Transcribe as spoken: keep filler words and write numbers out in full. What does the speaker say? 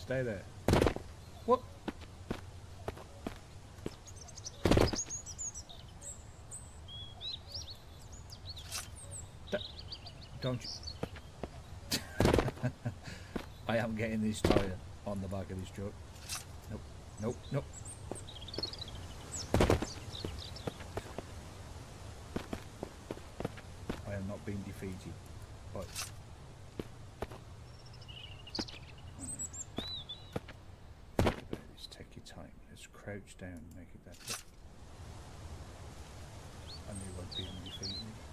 Stay there. What? Don't you? I am getting this tyre on the back of this truck. Nope, nope, nope. I am not being defeated. But think about this. Take your time. Let's crouch down and make it that. I knew I'd be undefeated.